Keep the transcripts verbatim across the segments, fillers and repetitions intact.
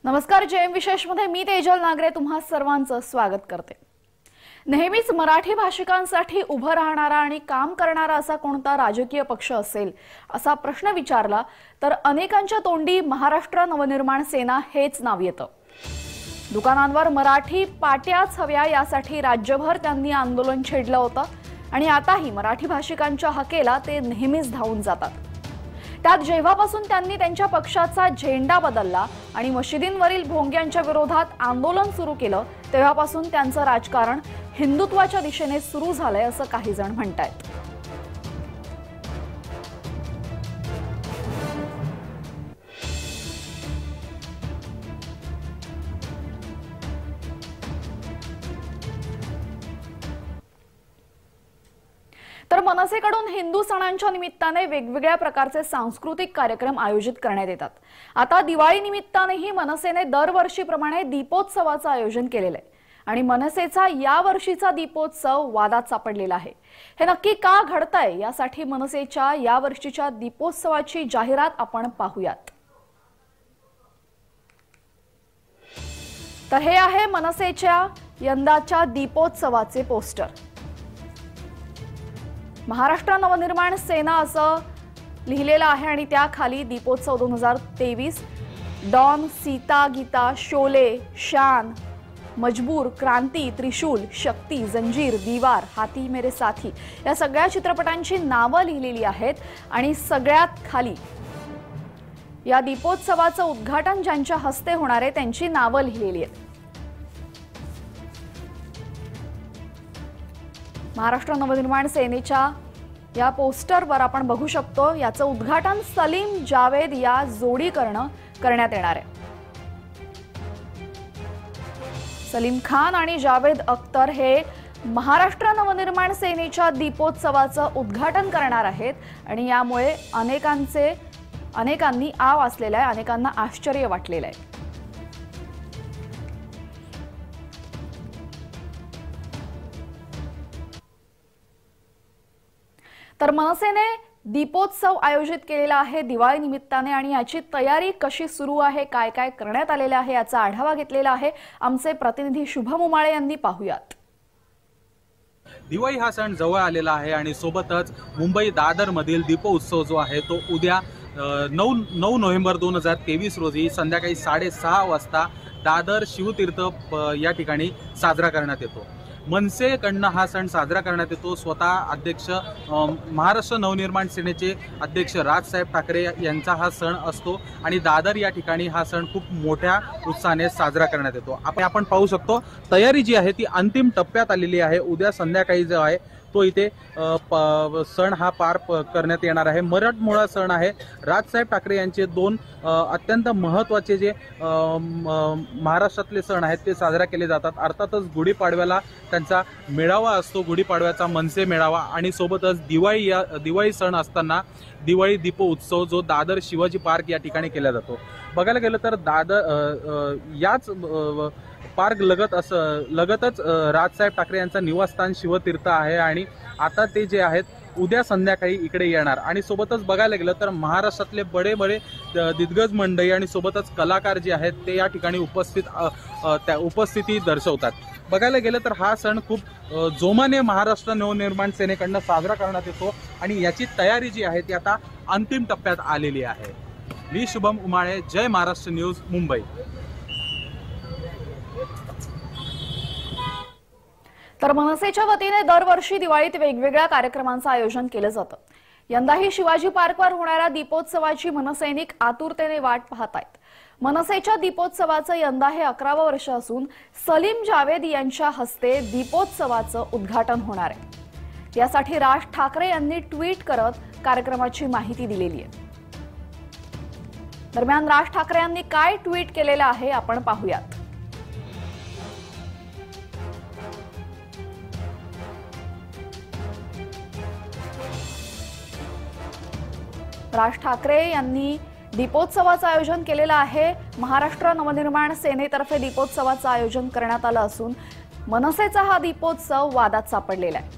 नमस्कार, जयम विशेष मध्ये मी तेजल नागरे तुम्हा सर्वांचं स्वागत करते। नेहमीच मराठी भाषिकांसाठी उभं राहणारा आणि काम करणारा असा कोणता राजकीय पक्ष असेल असा प्रश्न विचारला तर अनेकांच्या तोंडी महाराष्ट्र नवनिर्माण सेना हेच नाव येतं। दुकानांवर मराठी पाट्याच हव्या यासाठी राज्यभर त्यांनी आंदोलन छेडलं होतं आणि आताही मराठी भाषिकांच्या हकेला ते नेहमीच धावून जातात। त्यात जेव्हापासून त्यांनी त्यांच्या पक्षाचा झेंडा बदलला आणि मशिदींवरील भोंग्यांच्या विरोधात आंदोलन सुरू केलं तेव्हापासून त्यांचं राजकारण हिंदुत्वाच्या दिशेने सुरू झालंय असं काही जण म्हणतात। तर मनसेकडून हिंदू सणांच्या निमित्ताने वेगवेगळ्या प्रकारचे सांस्कृतिक कार्यक्रम आयोजित करण्यात येतात। आता दिवाळी निमित्तानेही मनसेने दरवर्षीप्रमाणे दीपोत्सवाचं आयोजन केलेलं आहे आणि मनसेचा या वर्षीचा दीपोत्सव वादात सापडलेला आहे। हे नक्की का घडतंय यासाठी मनसेच्या या वर्षीच्या दीपोत्सवाची जाहिरात आपण पाहूयात। तर हे आहे मनसेच्या यंदाच्या दीपोत्सवाचे पोस्टर। महाराष्ट्र नवनिर्माण सेना असं लिहिलेलं आहे आणि त्याखाली दीपोत्सव दोन हजार तेवीस, डॉन, सीता, गीता, शोले, शान, मजबूर, क्रांती, त्रिशूल, शक्ती, जंजीर, दीवार, हाथी मेरे साथी या सगळ्या चित्रपटांची नावं लिहिलेली आहेत आणि सगळ्यात खाली या दीपोत्सवाचं उद्घाटन ज्यांच्या हस्ते होणार आहे त्यांची नावं लिहिलेली आहेत। महाराष्ट्र नवनिर्माण सेनेच्या या पोस्टरवर आपण बघू शकतो याचं उद्घाटन सलीम जावेद या जोडीकरनं करण्यात येणार आहे। सलीम खान आणि जावेद अख्तर हे महाराष्ट्र नवनिर्माण सेनेच्या दीपोत्सवाचं उद्घाटन करणार आहेत आणि यामुळे अनेकांचे अनेकांनी आव असलेला आहे, अनेकांना आश्चर्य वाटलेलं आहे। तर मनसेने दीपोत्सव आयोजित केलेला आहे दिवाळी निमित्ताने आणि याची तयारी कशी सुरू आहे, काय काय करण्यात आलेले आहे याचा आढावा घेतलेला आहे आमचे प्रतिनिधी शुभम उमाळे यांनी। पाहूयात। दिवाळी हा सण जवळ आलेला आहे आणि सोबतच मुंबई दादर मधील दीपोत्सव जो आहे तो उद्या नऊ नऊ नोव्हेंबर दोन हजार तेवीस रोजी संध्याकाळी साडेसहा वाजता दादर शिवतीर्थ या ठिकाणी साजरा करण्यात येतो। मनसेकडनं हा सण साजरा करण्यात येतो। स्वतः अध्यक्ष महाराष्ट्र नवनिर्माण सेनेचे अध्यक्ष राजसाहेब ठाकरे यांचा हा सण असतो आणि दादर या ठिकाणी हा सण खूप मोठ्या उत्साहाने साजरा करण्यात येतो। आपण आपण पाहू शकतो तयारी जी आहे ती अंतिम टप्प्यात आलेली आहे। उद्या संध्याकाळी जो आहे तो इथे सण हा पार करण्यात येणार आहे। मराठमोळा सण आहे। राजसाहेब ठाकरे यांचे दोन अत्यंत महत्त्वाचे जे महाराष्ट्रातले सण आहेत ते साजरा केले जातात। अर्थातच गुढीपाडव्याला त्यांचा मेळावा असतो, गुढीपाडव्याचा मनसे मेळावा, आणि सोबतच दिवाळी या दिवाळी सण असताना दिवाळी दीपोत्सव जो दादर शिवाजी पार्क या ठिकाणी केला जातो। बघायला गेलं तर दादर याच पार्क लगत असं लगतच राजसाहेब ठाकरे यांचं निवासस्थान शिवतीर्थ आहे आणि आता ते जे आहेत उद्या संध्याकाळी इकडे येणार। आणि सोबतच बघायला गेलं तर महाराष्ट्रातले बडे बडे दिग्गज मंडळी आणि सोबतच कलाकार जे आहेत ते या ठिकाणी उपस्थित त्या उपस्थिती दर्शवतात। बघायला गेलं तर हा सण खूप जोमाने महाराष्ट्र नवनिर्माण सेनेकडनं साजरा करण्यात येतो आणि याची तयारी जी आहे ती आता अंतिम टप्प्यात आलेली आहे। मी शुभम उमाळे, जय महाराष्ट्र न्यूज, मुंबई। तर मनसेच्या वतीने दरवर्षी दिवाळीत वेगवेगळ्या कार्यक्रमांचं आयोजन केलं जातं। यंदाही शिवाजी पार्कवर होणाऱ्या दीपोत्सवाची मनसैनिक आतुरतेने वाट पाहत आहेत। मनसेच्या दीपोत्सवाचं यंदा हे अकरावं वर्ष असून सलीम जावेद यांच्या हस्ते दीपोत्सवाचं उद्घाटन होणार आहे। यासाठी राज ठाकरे यांनी ट्विट करत कार्यक्रमाची माहिती दिलेली आहे। दरम्यान राज ठाकरे यांनी काय ट्विट केलेलं आहे आपण पाहूयात। राज ठाकरे यांनी दीपोत्सवाचं आयोजन केलेलं आहे। महाराष्ट्र नवनिर्माण सेनेतर्फे दीपोत्सवाचं आयोजन करण्यात आलं असून मनसेचा हा दीपोत्सव वादात सापडलेला आहे।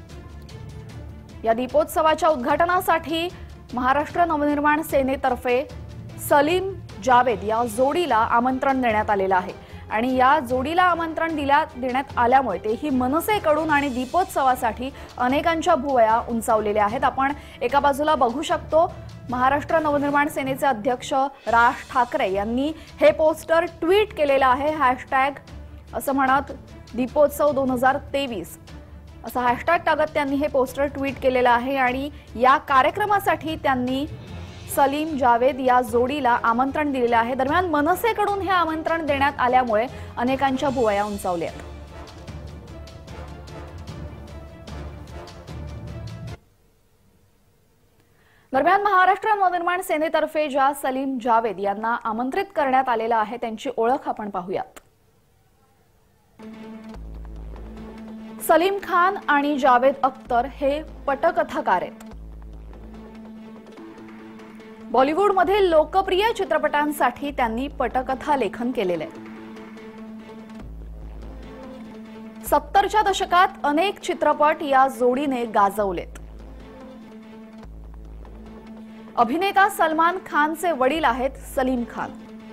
या दीपोत्सवाच्या उद्घाटनासाठी महाराष्ट्र नवनिर्माण सेनेतर्फे सलीम जावेद या जोडीला आमंत्रण देण्यात आलेलं आहे आणि या जोडीला आमंत्रण दिल्या देण्यात आल्यामुळे तेही मनसेकडून आणि दीपोत्सवासाठी अनेकांच्या भुवया उंचावलेल्या आहेत। आपण एका बाजूला बघू शकतो महाराष्ट्र नवनिर्माण सेनेचे अध्यक्ष राज ठाकरे यांनी हे पोस्टर ट्विट केलेलं आहे। हॅशटॅग असं म्हणत दीपोत्सव दोन हजार तेवीस असा हॅशटॅग टाकत त्यांनी हे पोस्टर ट्विट केलेलं आहे आणि या कार्यक्रमासाठी त्यांनी सलीम जावेद या जोडीला आमंत्रण दिलेलं आहे। दरम्यान मनसेकडून हे आमंत्रण देण्यात आल्यामुळे अनेकांच्या भुवया उंचावल्या आहेत। दरम्यान महाराष्ट्र नवनिर्माण सेनेतर्फे ज्या सलीम जावेद यांना आमंत्रित करण्यात आलेलं आहे त्यांची ओळख आपण पाहूयात। सलीम खान आणि जावेद अख्तर हे पटकथाकार आहेत। बॉलिवूडमधील लोकप्रिय चित्रपटांसाठी त्यांनी पटकथा लेखन केलेले आहे। सत्तरच्या दशकात अनेक चित्रपट या जोडीने गाजवलेत। अभिनेता सलमान खानचे वडील आहेत सलीम खान।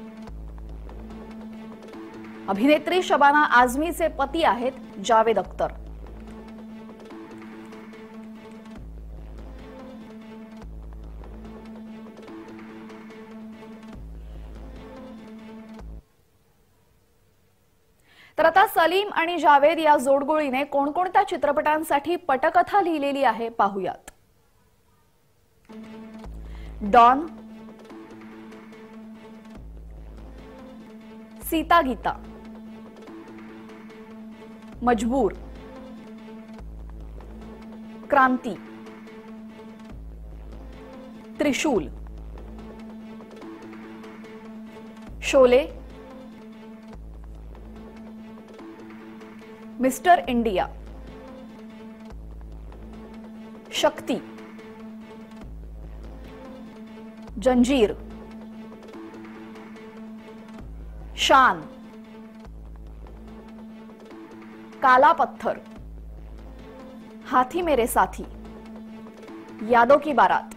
अभिनेत्री शबाना आझमीचे पती आहेत जावेद अख्तर। तर आता सलीम आणि जावेद या जोडगोळीने कोणकोणत्या चित्रपटांसाठी पटकथा लिहिलेली आहे पाहूयात। Don, Seeta Geeta, Majboor, Kranti, Trishul, Sholay, Mister India, Shakti, Zanjeer, शान, काला पत्थर, हाथी मेरे साथी, यादों की बारात,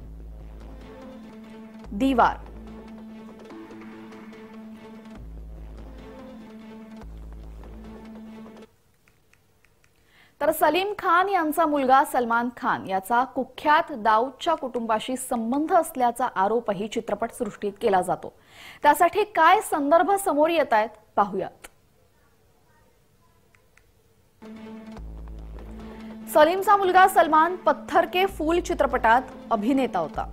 दीवार। तर सलीम खान यांचा मुलगा सलमान खान याचा कुख्यात दाऊदच्या कुटुंबाशी संबंध असल्याचा आरोपही चित्रपटसृष्टीत केला जातो। त्यासाठी काय संदर्भ समोर येत आहेत पाहूयात। सलीमचा मुलगा सलमान पत्थर के फूल चित्रपटात अभिनेता होता।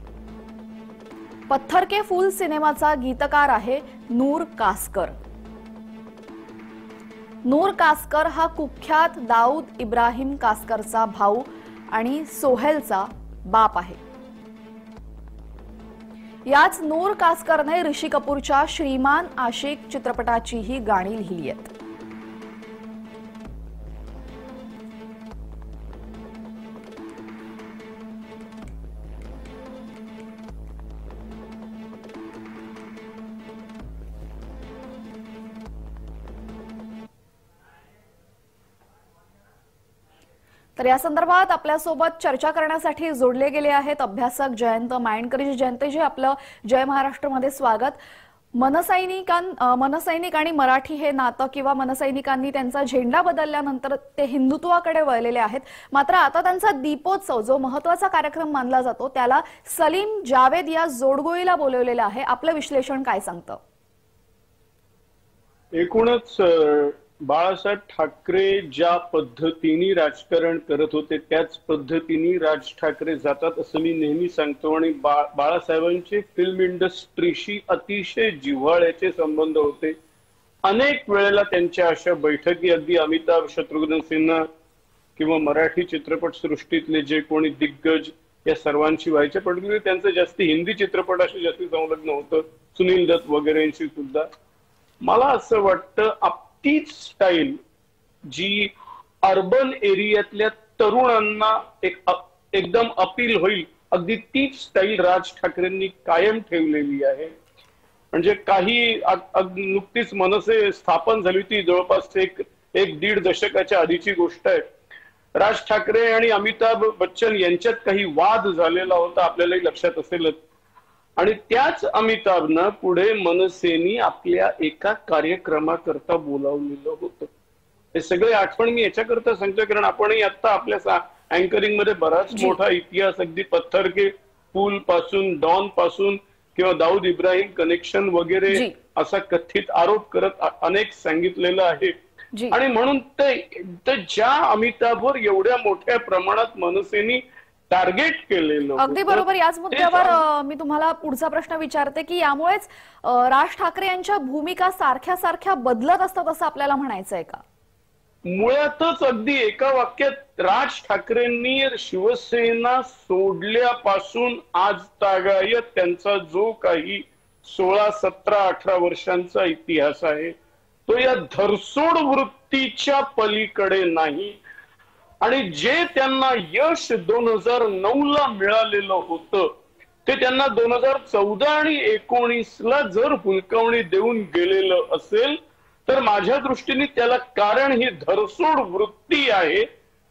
पत्थर के फूल सिनेमाचा गीतकार आहे नूर कासकर। नूर कासकर हा कुख्यात दाऊद इब्राहिम कासकरचा भाऊ आणि सोहेलचा बाप आहे। याच नूर कासकरने ऋषी कपूरच्या श्रीमान आशिक चित्रपटाचीही गाणी लिहिली आहेत। तर या संदर्भात आपल्यासोबत चर्चा करण्यासाठी जोडले गेले आहेत अभ्यासक जयंत मायंडकर। जयंत जी, आपलं जय महाराष्ट्रमध्ये स्वागत। मनसैनिकां मनसैनिक आणि मराठी हे नातं किंवा मनसैनिकांनी त्यांचा झेंडा बदलल्यानंतर ते हिंदुत्वाकडे वळलेले आहेत, मात्र आता त्यांचा दीपोत्सव जो महत्त्वाचा कार्यक्रम मानला जातो त्याला सलीम जावेद या जोडगोळीला बोलवलेलं आहे। आपलं विश्लेषण काय सांगतं? एकूणच बाळासाहेब ठाकरे ज्या पद्धतीने राजकारण करत होते त्याच पद्धतीने राज ठाकरे जातात असं मी नेहमी सांगतो। आणि बाळासाहेबांचे फिल्म इंडस्ट्रीशी अतिशय जिव्हाळ्याचे संबंध होते। अनेक वेळेला त्यांच्या अशा बैठकी अगदी अमिताभ, शत्रुघ्न सिन्हा किंवा मराठी चित्रपट सृष्टीतले जे कोणी दिग्गज या सर्वांशी व्हायचे, पण त्यांचं जास्ती हिंदी चित्रपटाशी जास्ती संलग्न होतं, सुनील दत्त वगैरेंशी सुद्धा। मला असं वाटतं तीच स्टाईल जी अर्बन एरियातल्या तरुणांना एक एकदम अपील होईल, अगदी तीच स्टाईल राज ठाकरेंनी कायम ठेवलेली आहे। म्हणजे काही नुकतीच मनसे स्थापन झाली होती, जवळपास एक एक दीड दशकाच्या आधीची गोष्ट आहे। राज ठाकरे आणि अमिताभ बच्चन यांच्यात काही वाद झालेला होता, आपल्यालाही लक्षात असेलच। आणि त्याच अमिताभनं पुढे मनसेनी आपल्या एका कार्यक्रमाकरता बोलावलेलं होतं. हे सगळे आठवण मी याच्याकरता सांगतोय कारण आपणही आता आपल्या अँकरिंग मध्ये बराच मोठा इतिहास अगदी पत्थर के पूल पासून डॉन पासून किंवा दाऊद इब्राहिम कनेक्शन वगैरे असा कथित आरोप करत अनेक सांगितलेलं आहे. आणि म्हणून ते ज्या अमिताभवर एवढ्या मोठ्या प्रमाणात मनसेनी टार्गेट केलेलं. अगदी बरोबर. याच मुद्द्यावर मी तुम्हाला पुढचा प्रश्न विचारते की यामुळेच राज ठाकरे यांच्या भूमिका सारख्या सारख्या बदलत असतात असं आपल्याला म्हणायचं आहे का? मुळातच अगदी एका वाक्यात राज ठाकरेंनी शिवसेना सोडल्यापासून आज तागायत त्यांचा जो काही सोळा सतरा अठरा वर्षांचा इतिहास आहे तो या धरसोड वृत्तीच्या पलीकडे नाही. आणि जे त्यांना यश दोन हजार नऊ ला मिळालेलं होतं ते त्यांना दोन हजार चौदा आणि एकोणीस ला जर हुलकावणी देऊन गेलेलं असेल तर माझ्या दृष्टीने त्याला कारण ही धरसोड वृत्ती आहे.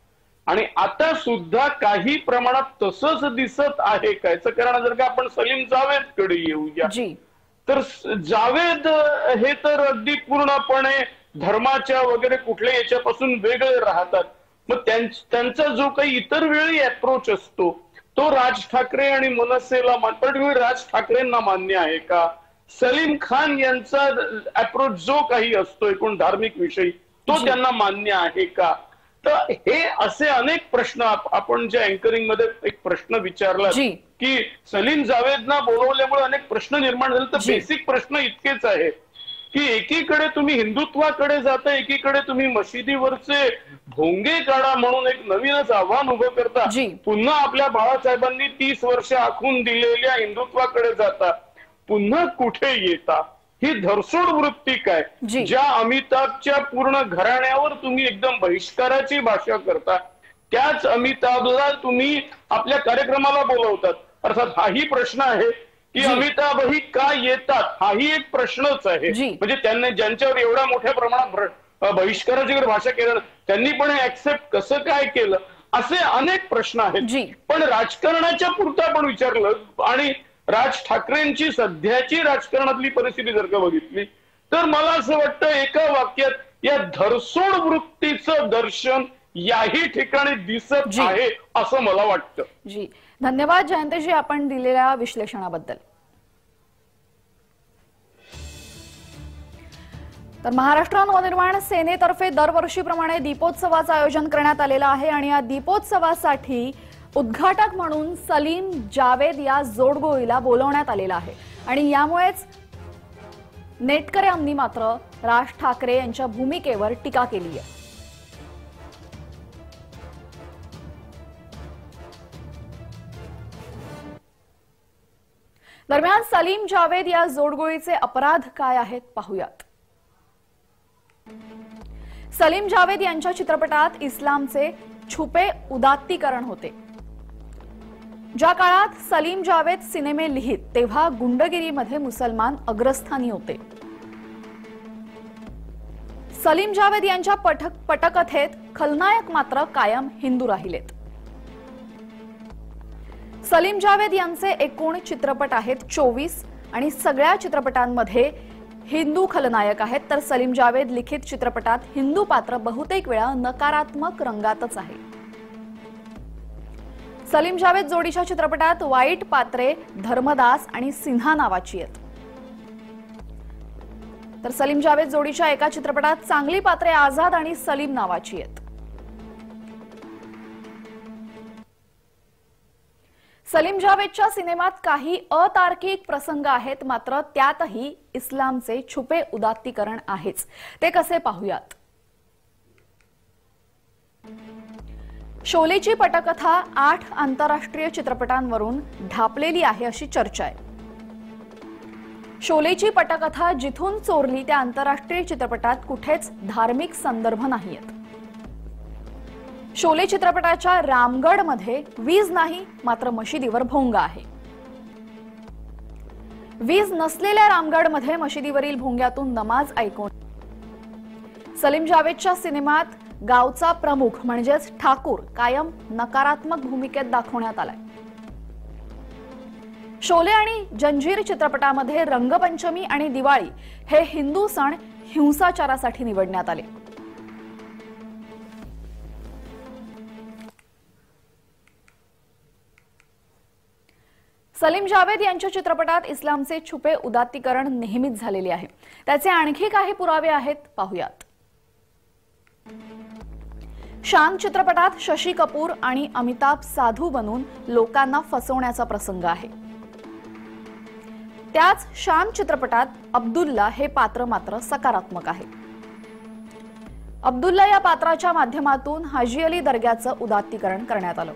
आणि आता सुद्धा काही प्रमाणात तसंच दिसत आहे. कायचं कारण जर का आपण सलीम जावेद कडे येऊया तर जावेद हे तर अगदी पूर्णपणे धर्माच्या वगैरे कुठल्या याच्यापासून वेगळे राहतात. मग त्यांचा जो काही इतर वेळी अप्रोच असतो तो राज ठाकरे आणि मनसेला पण राज ठाकरेंना मान्य आहे का? सलीम खान यांचा अप्रोच जो काही असतो एकूण धार्मिक विषयी तो त्यांना मान्य आहे का? तर हे असे अनेक प्रश्न आपण ज्या अँकरिंग मध्ये एक प्रश्न विचारला की सलीम जावेदना बोलवल्यामुळे अनेक प्रश्न निर्माण झाले. तर बेसिक प्रश्न इतकेच आहे की एकीकडे तुम्ही हिंदुत्वाकडे जाता एकीकडे तुम्ही मशिदीवरचे भोंगे काढा म्हणून एक नवीनच आव्हान उभं करता. पुन्हा आपल्या बाळासाहेबांनी तीस वर्ष आखून दिलेल्या हिंदुत्वाकडे जाता. पुन्हा कुठे येता? ही धरसोड वृत्ती काय ज्या अमिताभच्या पूर्ण घराण्यावर तुम्ही एकदम बहिष्काराची भाषा करता त्याच अमिताभला तुम्ही आपल्या कार्यक्रमाला बोलवतात. अर्थात हाही प्रश्न आहे की अमिताभही का येतात हाही एक प्रश्नच आहे. म्हणजे त्यांनी ज्यांच्यावर एवढ्या मोठ्या प्रमाणात बहिष्काराची भाषा केलं त्यांनी पण हे ऍक्सेप्ट कसं काय केलं असे अनेक प्रश्न आहेत. पण राजकारणाच्या पुरतं आपण विचारलं आणि राज ठाकरेंची सध्याची राजकारणातली परिस्थिती जर का बघितली तर मला असं वाटतं एका वाक्यात या धरसोड वृत्तीचं दर्शन याही ठिकाणी दिसत आहे असं मला वाटतं. जी धन्यवाद जयंतजी आपण दिलेल्या विश्लेषणाबद्दल. तर महाराष्ट्र नवनिर्माण सेनेतर्फे दरवर्षीप्रमाणे दीपोत्सवाचं आयोजन करण्यात आलेलं आहे आणि या दीपोत्सवासाठी उद्घाटक म्हणून सलीम जावेद या जोडगोळीला बोलवण्यात आलेला आहे. आणि यामुळेच नेटकऱ्यांनी मात्र राज ठाकरे यांच्या भूमिकेवर टीका केली आहे. दरम्यान सलीम जावेद या जोडगोळीचे अपराध काय आहेत पाहूयात. सलीम जावेद यांच्या चित्रपटात इस्लामचे छुपे उदात्तीकरण होते. ज्या काळात सलीम जावेद सिनेमे लिहित तेव्हा गुंडगिरीमध्ये मुसलमान अग्रस्थानी होते. सलीम जावेद यांच्या पटक पटकथेत खलनायक मात्र कायम हिंदू राहिलेत. सलीम जावेद यांचे एकूण चित्रपट आहेत चोवीस आणि सगळ्या चित्रपटांमध्ये हिंदू खलनायक आहेत. तर सलीम जावेद लिखित चित्रपटात हिंदू पात्र बहुतेक वेळा नकारात्मक रंगातच आहे. सलीम जावेद जोडीच्या चित्रपटात वाईट पात्रे धर्मदास आणि सिन्हा नावाची आहेत. तर सलीम जावेद जोडीच्या एका चित्रपटात चांगली पात्रे आझाद आणि सलीम नावाची आहेत. सलीम जावेदच्या सिनेमात काही अतार्किक प्रसंग आहेत मात्र त्यातही इस्लामचे छुपे उदात्तीकरण आहेच. ते कसे पाहूयात. शोलेची पटकथा आठ आंतरराष्ट्रीय चित्रपटांवरून ढापलेली आहे अशी चर्चा आहे. शोलेची पटकथा जिथून चोरली त्या आंतरराष्ट्रीय चित्रपटात कुठेच धार्मिक संदर्भ नाहीयेत. शोले चित्रपटाच्या रामगडमध्ये वीज नाही मात्र मशिदीवर भोंगा आहे. वीज नसलेल्या रामगडमध्ये मशिदीवरील भोंग्यातून नमाज ऐकून सलीम जावेदच्या सिनेमात गावचा प्रमुख म्हणजेच ठाकूर कायम नकारात्मक भूमिकेत दाखवण्यात आलाय. शोले आणि जंजीर चित्रपटामध्ये रंगपंचमी आणि दिवाळी हे हिंदू सण हिंसाचारासाठी निवडण्यात आले। सलीम जावेद यांच्या चित्रपटात इस्लामचे छुपे उदात्तीकरण नेहमीच झालेले आहे। त्याचे आणखी काही पुरावे आहेत, पाहूयात। शान चित्रपटात शशी कपूर आणि अमिताभ साधू बनून लोकांना फसवण्याचा प्रसंग आहे। त्याच शान चित्रपटात अब्दुल्ला हे पात्र मात्र सकारात्मक आहे। अब्दुल्ला या पात्राच्या माध्यमातून हाजी अली दर्ग्याचं उदात्तीकरण करण्यात आलं।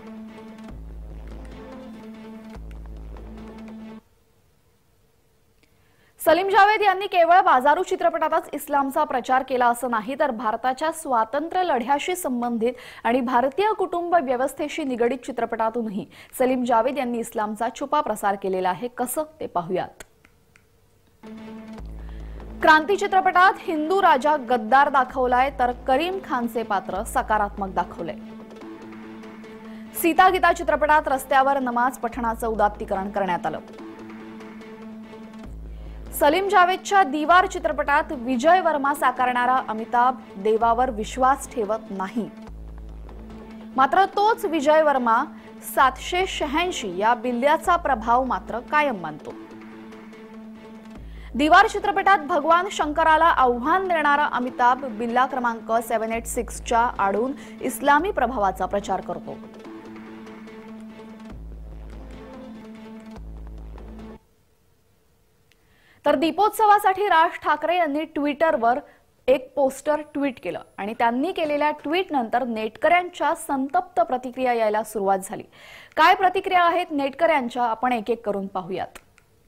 सलीम जावेद यांनी केवळ बाजारू चित्रपटातच इस्लामचा प्रचार केला असं नाही, तर भारताच्या स्वातंत्र्य लढ्याशी संबंधित आणि भारतीय कुटुंब व्यवस्थेशी निगडित चित्रपटातूनही सलीम जावेद यांनी इस्लामचा छुपा प्रसार केलेला आहे। कसं ते पाहूयात। क्रांती चित्रपटात हिंदू राजा गद्दार दाखवलाय, तर करीम खानचे पात्र सकारात्मक दाखवलंय। सीता गीता चित्रपटात रस्त्यावर नमाज पठणाचं उदात्तीकरण करण्यात आलं। सलीम जावेदच्या दीवार चित्रपटात विजय वर्मा साकारणारा अमिताभ देवावर विश्वास ठेवत नाही, मात्र तोच विजय वर्मा सातशे शहाऐंशी या बिल्ल्याचा प्रभाव मात्र कायम मानतो। दीवार चित्रपटात भगवान शंकराला आव्हान देणारा अमिताभ बिल्ला क्रमांक सेवन एट सिक्स च्या आडून इस्लामी प्रभावाचा प्रचार करतो। तर दीपोत्सवासाठी राज ठाकरे यांनी ट्विटरवर एक पोस्टर ट्विट केलं आणि त्यांनी केलेल्या ट्विट नंतर नेटकऱ्यांच्या संतप्त प्रतिक्रिया यायला सुरुवात झाली। काय प्रतिक्रिया आहेत नेटकऱ्यांच्या, आपण एक एक करून पाहूयात।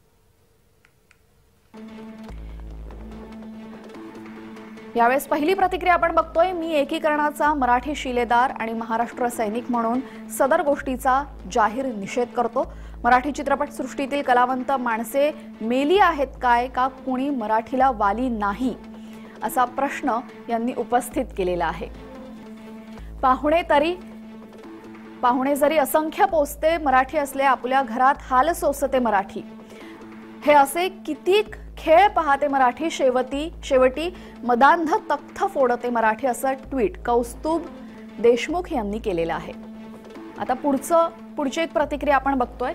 यावेळेस पहिली प्रतिक्रिया आपण बघतोय। मी एकीकरणाचा मराठी शिलेदार आणि महाराष्ट्र सैनिक म्हणून सदर गोष्टीचा जाहीर निषेध करतो। मराठी चित्रपट सृष्टीतील कलावंत माणसे मेली आहेत काय, का कुणी मराठीला वाली नाही, असा प्रश्न यांनी उपस्थित केलेला आहे। पाहुणे तरी पाहुणे जरी असंख्य पोचते मराठी असले, आपल्या घरात हाल सोसते मराठी, हे असे किती खेळ पाहते मराठी, शेवटी शेवटी मदांध तख्त फोडते मराठी, असं ट्विट कौस्तुभ देशमुख यांनी केलेलं आहे। आता पुढचं पुढची एक प्रतिक्रिया आपण बघतोय।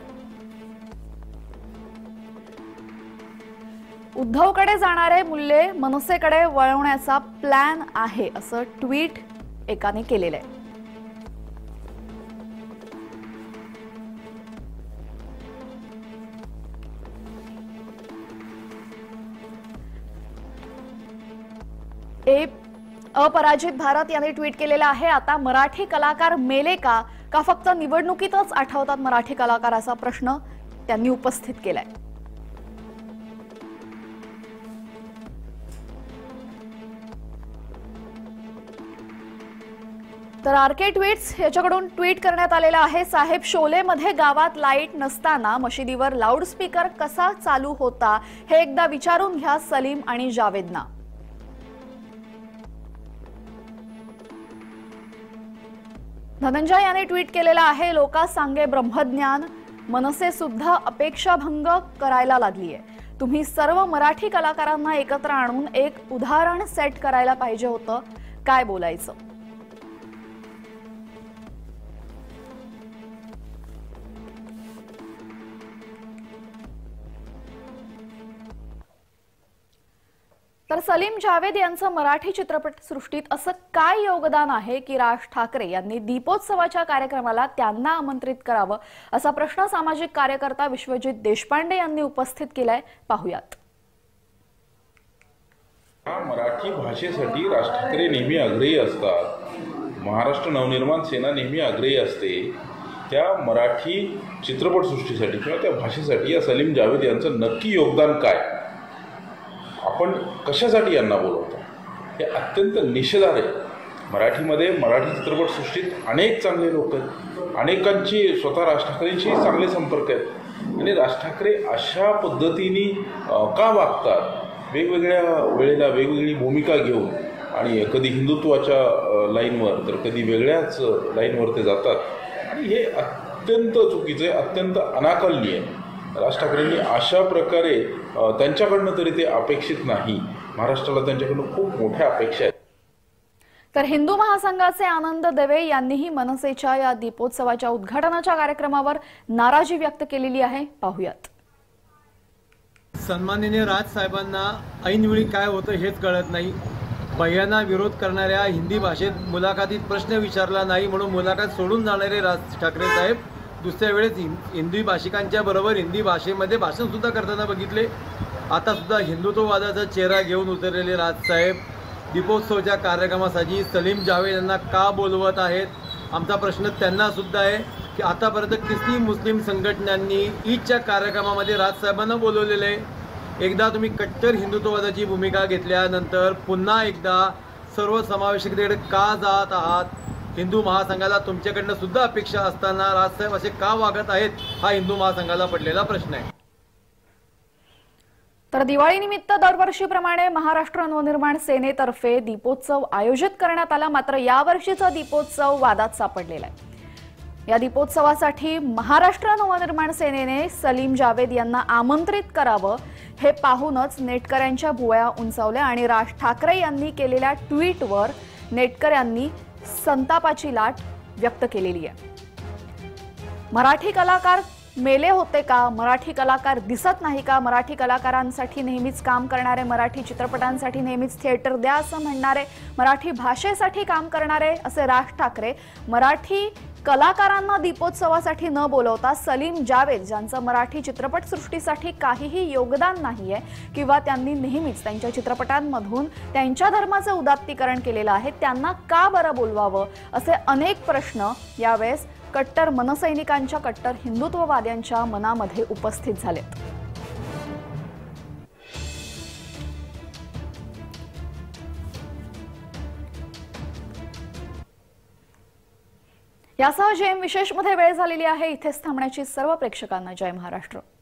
उद्धवकडे जाणारे मूल्ये मनसेकडे वळवण्याचा प्लॅन आहे, असं ट्विट एकाने केलेलं आहे। ए अपराजित भारत यांनी ट्विट केलेला आहे। आता मराठी कलाकार मेले का, का फक्त निवडणुकीतच आठवतात मराठी कलाकार, असा प्रश्न त्यांनी उपस्थित केलाय। तर आरके ट्विट्स याच्याकडून ट्विट करण्यात आलेला आहे। साहेब, शोलेमध्ये गावात लाईट नसताना मशिदीवर लाऊडस्पीकर कसा चालू होता हे एकदा विचारून घ्या सलीम आणि जावेदना। धनंजय याने ट्विट केलेला आहे। लोकांस सांगे ब्रह्मज्ञान, मनसे सुद्धा अपेक्षाभंग करायला लागलीये। तुम्ही सर्व मराठी कलाकारांना एकत्र आणून एक उदाहरण सेट करायला पाहिजे होतं, काय बोलायचं। तर सलीम जावेद यांचं मराठी चित्रपट सृष्टीत असं काय योगदान आहे की राज ठाकरे यांनी दीपोत्सवाच्या कार्यक्रमाला त्यांना आमंत्रित करावं, असा प्रश्न सामाजिक कार्यकर्ता विश्वजित देशपांडे यांनी उपस्थित केलाय। पाहूयात। मराठी भाषेसाठी राज ठाकरे नेहमी आग्रही असतात, महाराष्ट्र नवनिर्माण सेना नेहमी आग्रही असते। त्या मराठी चित्रपट सृष्टीसाठी किंवा त्या भाषेसाठी या सलीम जावेद यांचं नक्की योगदान काय, आपण कशासाठी यांना बोलवतो, हे अत्यंत निषेधार्ह आहे। मराठीमध्ये मराठी चित्रपट सृष्टीत अनेक चांगले लोक आहेत, अनेकांची स्वतः राज ठाकरेंशी चांगले संपर्क आहेत आणि राज ठाकरे अशा पद्धतीने का वागतात, वेगवेगळ्या वेळेला वेगवेगळी भूमिका घेऊन आणि कधी हिंदुत्वाच्या लाईनवर तर कधी वेगळ्याच लाईनवर ते जातात आणि हे अत्यंत चुकीचं आहे, अत्यंत अनाकलनीय आहे। राज ठाकरेंनी अशा प्रकारे त्यांच्याकडनं तरी ते अपेक्षित नाही. महाराष्ट्राला त्यांच्याकडनं खूप मोठ्या अपेक्षा आहेत. तर हिंदू महासंघाचे आनंद दवे यांनीही मनसेच्या या दीपोत्सवाच्या उद्घाटनाच्या कार्यक्रमावर नाराजी व्यक्त केलेली आहे. पाहूयात. सन्माननीय राज साहेबांना ऐनवेळी काय होतं हेच कळत नाही. भैयांना विरोध करणाऱ्या हिंदी भाषेत मुलाखतीत प्रश्न विचारला नाही म्हणून मुलाखत सोडून जाणारे राज ठाकरे साहेब दुसऱ्या वेळेस हिंदी भाषिकांच्या बरोबर हिंदी भाषेमध्ये भाषण सुद्धा करताना बघितले. आता सुद्धा हिंदुत्ववादाचा चेहरा घेऊन उतरलेले राज साहेब दीपोत्सवाच्या कार्यक्रमासाठी सलीम जावेद यांना का बोलवत आहेत. आमचा प्रश्न त्यांना सुद्धा आहे की आतापर्यंत किती मुस्लिम संघटनांनी ईदच्या कार्यक्रमामध्ये राजसाहेबांना बोलवलेलं आहे. एकदा तुम्ही कट्टर हिंदुत्ववादाची भूमिका घेतल्यानंतर पुन्हा एकदा सर्वसमावेशकतेकडे का जात आहात. हिंदू महासंघाला तुमच्याकडनं सुद्धा अपेक्षा असताना राजसाहेब असे का वागत आहेत हा हिंदू महासंघाला पडलेला प्रश्न आहे. तर दिवाळीनिमित्त दरवर्षीप्रमाणे महाराष्ट्र नवनिर्माण सेनेतर्फे दीपोत्सव आयोजित करण्यात आला. मात्र यावर्षीचा दीपोत्सव वादात सापडलेला आहे. या दीपोत्सवासाठी महाराष्ट्र नवनिर्माण सेनेने सलीम जावेद यांना आमंत्रित करावं हे पाहूनच नेटकऱ्यांच्या भुवया उंचावल्या आणि राज ठाकरे यांनी केलेल्या ट्विटवर नेटकऱ्यांनी संतापाची लाट व्यक्त केलेली आहे. मराठी कलाकार मेले होते का? मराठी कलाकार दिसत नाही का? मराठी कलाकारांसाठी नेहमीच काम करणारे, मराठी चित्रपटांसाठी नेहमीच थिएटर द्या असं म्हणणारे, मराठी भाषेसाठी काम करणारे असे राज ठाकरे मराठी कलाकारांना दीपोत्सवासाठी न बोलवता सलीम जावेद ज्यांचं मराठी चित्रपटसृष्टीसाठी काहीही योगदान नाहीये किंवा त्यांनी नेहमीच त्यांच्या चित्रपटांमधून त्यांच्या धर्माचे उदात्तीकरण केलेलं आहे त्यांना का बरं बोलवावं असे अनेक प्रश्न यावेळेस कट्टर मनसैनिकांच्या, कट्टर हिंदुत्ववाद्यांच्या मनामध्ये उपस्थित झालेत. यासह जेएम विशेषमध्ये वेळ झालेली आहे. इथेच थांबण्याची सर्व प्रेक्षकांना जय महाराष्ट्र.